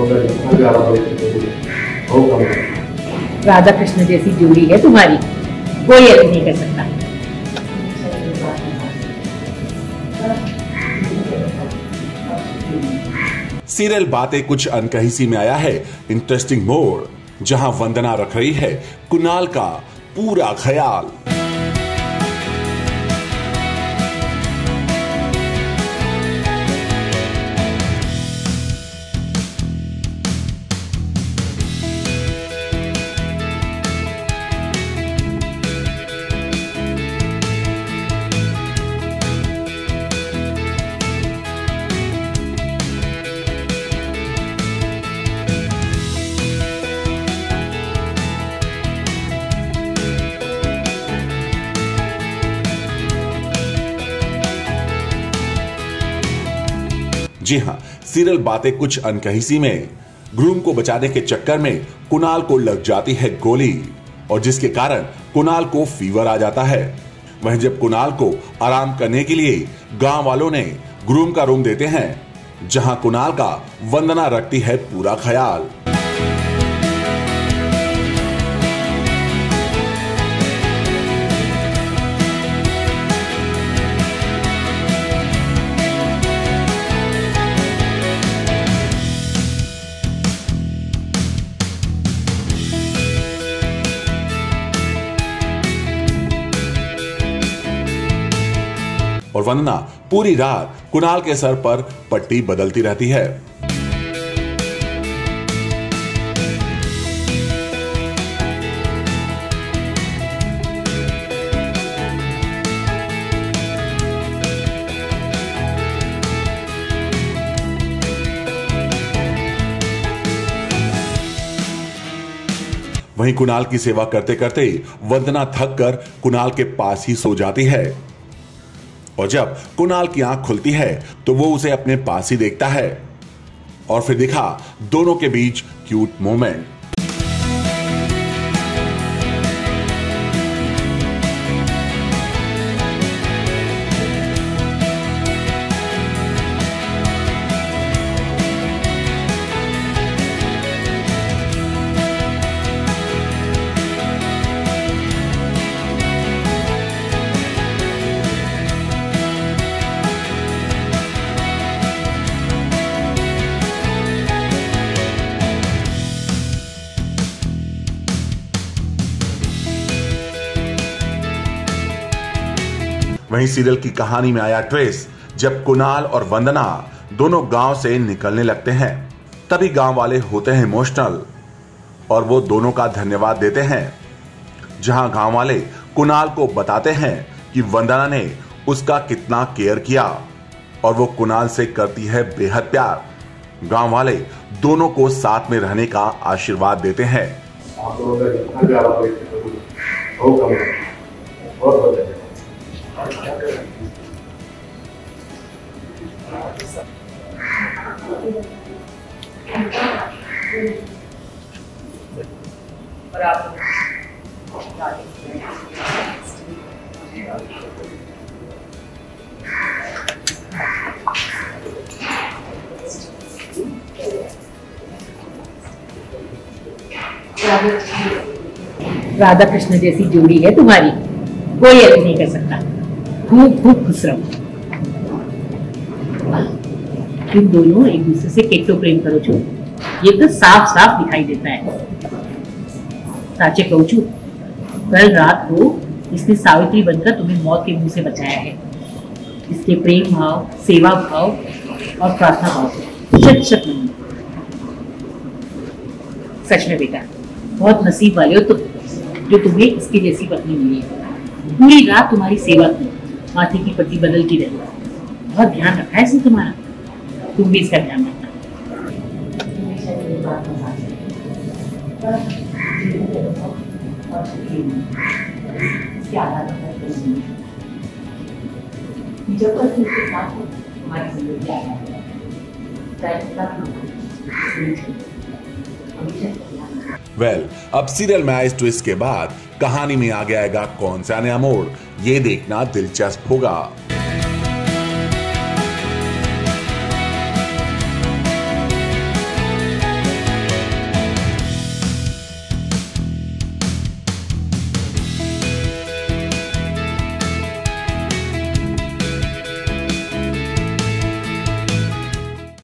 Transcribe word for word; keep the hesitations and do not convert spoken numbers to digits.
राधा कृष्ण जैसी जोड़ी है तुम्हारी, कोई ऐसे नहीं कर सकता। सीरियल बातें कुछ अनकही सी में आया है इंटरेस्टिंग मोड़, जहां वंदना रख रही है कुणाल का पूरा ख्याल। जी हां, सीरियल बातें कुछ अनकही सी में ग्रूम को बचाने के चक्कर में कुणाल को लग जाती है गोली, और जिसके कारण कुणाल को फीवर आ जाता है। वहीं जब कुणाल को आराम करने के लिए गांव वालों ने ग्रूम का रूम देते हैं, जहां कुणाल का वंदना रखती है पूरा ख्याल। और वंदना पूरी रात कुणाल के सर पर पट्टी बदलती रहती है। वहीं कुणाल की सेवा करते करते वंदना थक कर कुणाल के पास ही सो जाती है, और जब कुणाल की आंख खुलती है तो वो उसे अपने पास ही देखता है, और फिर दिखा दोनों के बीच क्यूट मोमेंट। वहीं सीरियल की कहानी में आया ट्विस्ट, जब कुणाल और वंदना दोनों गांव से निकलने लगते हैं, तभी गांव वाले होते हैं इमोशनल और वो दोनों का धन्यवाद देते हैं। जहां गांव वाले कुणाल को बताते हैं कि वंदना ने उसका कितना केयर किया और वो कुणाल से करती है बेहद प्यार। गांव वाले दोनों को साथ में रहने का आशीर्वाद देते हैं। आप दोनों का जितना प्यार आप देखते हो बहुत कम है, बहुत बहुत है। और आप राधा कृष्ण जैसी जोड़ी है तुम्हारी, कोई ऐसे नहीं कर सकता। खूब खूब खुश रहो। तुम दोनों एक दूसरे से कितना प्रेम करो छो, ये तो साफ साफ दिखाई देता है। साचे कहूं छू, कल रात को इसने सावित्री बनकर तुम्हें मौत के मुंह से बचाया है। इसके प्रेम भाव, सेवा भाव और प्रार्थना भाव से शत शत नहीं। सच में बेटा बहुत नसीब वाले हो तुम, जो तुम्हें इसके जैसी पत्नी मिली है। पूरी रात तुम्हारी सेवा की, माथे की पट्टी बदलती रही, बहुत ध्यान रखा है इसने तुम्हारा। तुम भी इसका ध्यान रखना। जब तक उसके साथ हमारी जिंदगी आ वेल well, अब सीरियल में आए ट्विस्ट के बाद कहानी में आगे आएगा कौन सा नया मोड़, ये देखना दिलचस्प होगा।